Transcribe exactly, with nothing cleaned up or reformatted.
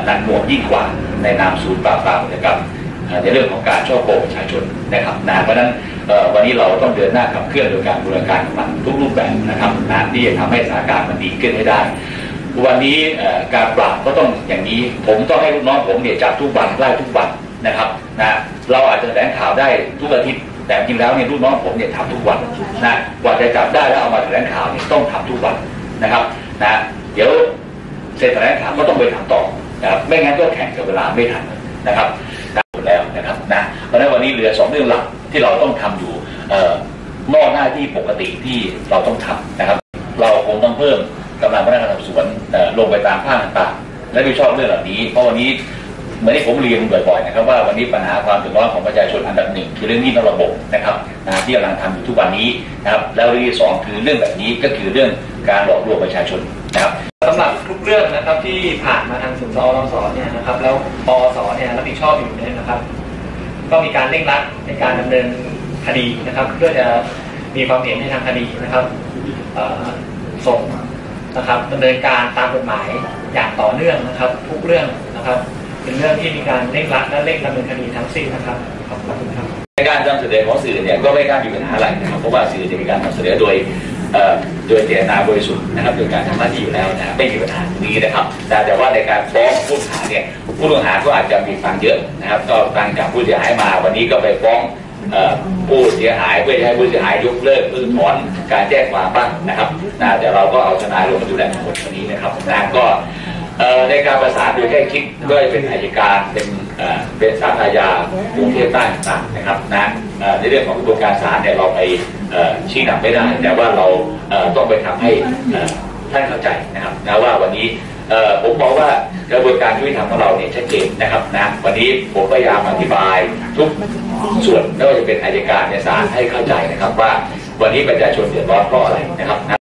หนักหน่วงยิ่งกว่าในนามศูนย์ปราบปรามอาชญากรรมในเรื่องของการช่อโกงประชาชนนะครับนะเพราะฉะนั้นวันนี้เราต้องเดินหน้าขับเคลื่อนโดยการบูรณาการของมันทุกรูปแบบนะครับนะที่จะทำให้สถานการณ์มันดีขึ้นให้ได้วันนี้การปราบก็ต้องอย่างนี้ผมต้องให้ลูกน้องผมเนี่ยจับทุกวันไล่ทุกวันนะครับนะเราอาจจะแถลงข่าวได้ทุกอาทิตย์แต่จริงแล้วเนี่ยลูกน้องผมเนี่ยทำทุกวันนะกว่าจะจับได้แล้วเอามาแถลงข่าวเนี่ยต้องทำทุกวันนะครับนะเดี๋ยวเสร็จแถลงข่าวก็ต้องไปทำต่อนะครับไม่งั้นก็แข่งกับเวลาไม่ทันนะครับหมดแล้วนะครับนะเพราะฉะนั้นวันนี้เหลือสองเรื่องหลักที่เราต้องทำอยู่นอกหน้าที่ปกติที่เราต้องทำนะครับเราคงต้องเพิ่มกำลังพนักงานสอบสวนลงไปตามภาคต่างๆและไม่ชอบเรื่องเหล่านี้เพราะวันนี้เหมือนที่ผมเรียนบ่อยๆนะครับว่าวันนี้ปัญหาความเดือดร้อนของประชาชนอันดับหนึ่งคือเรื่องหนี้นอกระบบนะครับนะที่กำลังทำอยู่ทุกวันนี้นะครับแล้วเรื่องที่สองคือเรื่องแบบนี้ก็คือเรื่องการหลอกลวงประชาชนนะครับสำหรับทุกเรื่องนะครับที่ผ่านมาทางศูนย์สอรสเนี่ยนะครับแล้วปอสเนี่ยรับผิดชอบอยู่เนี่ยนะครับก็มีการเร่งรัดในการดำเนินคดีนะครับเพื่อจะมีความเห็นในทางคดีนะครับส่งนะครับดำเนินการตามกฎหมายอย่างต่อเนื่องนะครับทุกเรื่องนะครับเป็นเรื่องที่มีการเร่งรัดและเร่งดำเนินคดีทั้งสิ้นนะครับขอบคุณครับในการนำเสนอของสื่อเนี่ยก็ไม่กล้ามีปัญหาอะไรนะครับเพราะว่าสื่อจะมีการนำเสนอโดยโดยเจตนาบริสุทธิ์นะครับโดยการทำหน้าที่อยู่แล้วนะไม่มีปัญหาตรงนี้นะครับแต่ว่าในการฟ้องผู้ต้องหาเนี่ยผู้ต้องหาก็อาจจะมีฟังเยอะนะครับก็ฟังจากผู้เสียหายมาวันนี้ก็ไปฟ้องผู้เสียหายเพื่อให้ผู้เสียหายยกเลิกเพิกถอนการแจ้งความบ้างนะครับแต่เราก็เอาทนายลงมาดูแลทั้งหมดวันนี้นะครับนะก็ในการประสานโดยแค่คิดก็จะเป็นอัยการเป็นเป็นศาลอาญากรุงเทพใต้ต่างๆนะครับนะในเรื่องของกระบวนการศาลเนี่ยเราไปชี้นำไม่ได้แต่ว่าเราต้องไปทำให้ท่านเข้าใจนะครับนะว่าวันนี้ผมบอกว่ากระบวนการยุติธรรมของเราเนี่ยชัดเจนนะครับนะวันนี้ผมพยายามอธิบายทุกส่วนไม่ว่าจะเป็นอัยการในศาลให้เข้าใจนะครับว่าวันนี้ประชาชนเดือดร้อนเพราะอะไรนะครับ